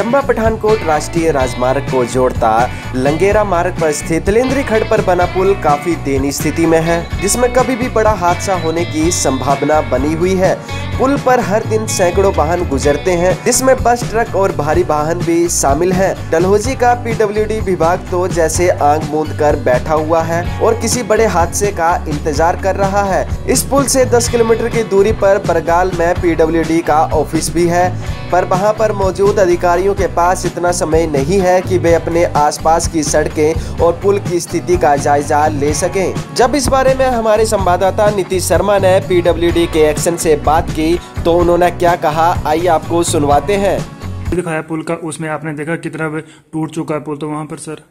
चंबा पठानकोट राष्ट्रीय राजमार्ग को जोड़ता लंगेरा मार्ग पर स्थित तिलेंद्री खड़ पर बना पुल काफी दयनीय स्थिति में है, जिसमें कभी भी बड़ा हादसा होने की संभावना बनी हुई है। पुल पर हर दिन सैकड़ों वाहन गुजरते हैं, जिसमें बस, ट्रक और भारी वाहन भी शामिल हैं। डलहौजी का पीडब्ल्यूडी विभाग तो जैसे आंख मूंद कर बैठा हुआ है और किसी बड़े हादसे का इंतजार कर रहा है। इस पुल से 10 किलोमीटर की दूरी पर बरगाल में पीडब्ल्यूडी का ऑफिस भी है, पर वहां पर मौजूद अधिकारियों के पास इतना समय नहीं है कि वे अपने आसपास की सड़कें और पुल की स्थिति का जायजा ले सकें। जब इस बारे में हमारे संवाददाता नीतीश शर्मा ने पीडब्ल्यूडी के एक्शन से बात की तो उन्होंने क्या कहा, आइए आपको सुनवाते हैं। दिखाया पुल का, उसमें आपने देखा कितना टूट चुका है पुल, तो वहाँ पर सर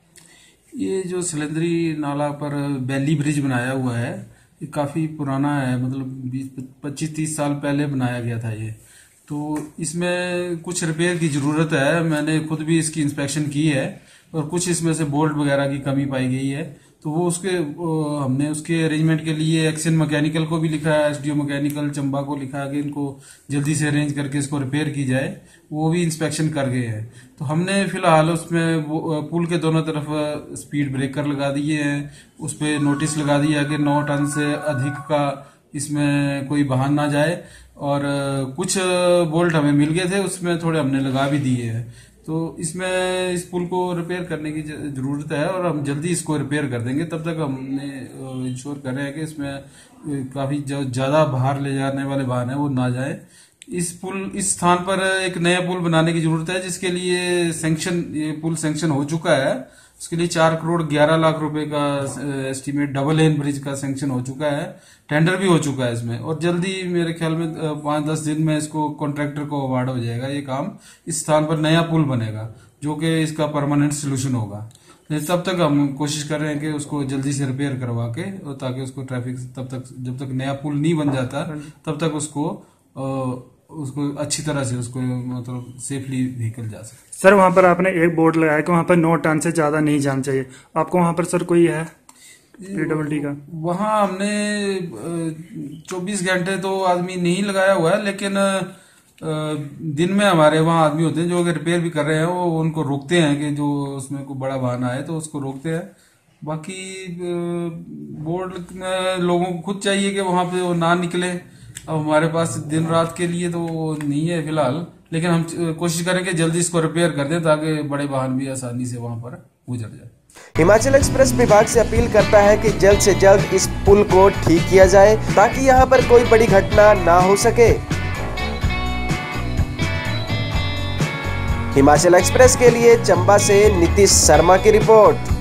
ये जो तिलेंद्री नाला पर बैली ब्रिज बनाया हुआ है, ये काफ़ी पुराना है, मतलब 25-30 साल पहले बनाया गया था ये। तो इसमें कुछ रिपेयर की ज़रूरत है। मैंने खुद भी इसकी इंस्पेक्शन की है और कुछ इसमें से बोल्ट वगैरह की कमी पाई गई है। तो वो हमने उसके अरेंजमेंट के लिए एक्शन मैकेनिकल को भी लिखा है, एसडीओ मैकेनिकल चंबा को लिखा है कि इनको जल्दी से अरेंज करके इसको रिपेयर की जाए। वो भी इंस्पेक्शन कर गए हैं। तो हमने फिलहाल उसमें पुल के दोनों तरफ स्पीड ब्रेकर लगा दिए हैं, उस पर नोटिस लगा दिया कि 9 टन से अधिक का इसमें कोई वाहन ना जाए, और कुछ बोल्ट हमें मिल गए थे, उसमें थोड़े हमने लगा भी दिए हैं। तो इसमें इस पुल को रिपेयर करने की ज़रूरत है और हम जल्दी इसको रिपेयर कर देंगे। तब तक हमने इंश्योर कर रहे हैं कि इसमें काफ़ी ज़्यादा भार ले जाने वाले वाहन हैं वो ना जाए। इस स्थान पर एक नया पुल बनाने की ज़रूरत है, जिसके लिए ये पुल सैंक्शन हो चुका है। उसके लिए 4 करोड़ 11 लाख रुपए का एस्टीमेट डबल लेन ब्रिज का सैंक्शन हो चुका है, टेंडर भी हो चुका है इसमें, और जल्दी मेरे ख्याल में 5-10 दिन में इसको कॉन्ट्रैक्टर को अवार्ड हो जाएगा ये काम। इस स्थान पर नया पुल बनेगा जो कि इसका परमानेंट सोल्यूशन होगा। तब तक हम कोशिश कर रहे हैं कि उसको जल्दी से रिपेयर करवा के, और ताकि उसको ट्रैफिक जब तक नया पुल नहीं बन जाता तब तक उसको अच्छी तरह से उसको मतलब सेफली व्हीकल जा सके। सर वहाँ पर आपने एक बोर्ड लगाया कि वहाँ पर 9 टन से ज्यादा नहीं जाना चाहिए। आपको वहाँ पर सर कोई है पीडब्ल्यूडी का? वहाँ हमने 24 घंटे तो आदमी नहीं लगाया हुआ है, लेकिन दिन में हमारे वहाँ आदमी होते हैं जो रिपेयर भी कर रहे हैं। वो उनको रोकते हैं कि जो उसमें कोई बड़ा वाहन आए तो उसको रोकते हैं। बाकी बोर्ड में लोगों को खुद चाहिए कि वहाँ पे वो ना निकले। अब हमारे पास दिन रात के लिए तो नहीं है फिलहाल, लेकिन हम कोशिश करेंगे जल्दी इसको रिपेयर कर दें ताकि बड़े वाहन भी आसानी से वहां पर गुजर जाए। हिमाचल एक्सप्रेस विभाग से अपील करता है कि जल्द से जल्द इस पुल को ठीक किया जाए ताकि यहां पर कोई बड़ी घटना ना हो सके। हिमाचल एक्सप्रेस के लिए चंबा से नीतीश शर्मा की रिपोर्ट।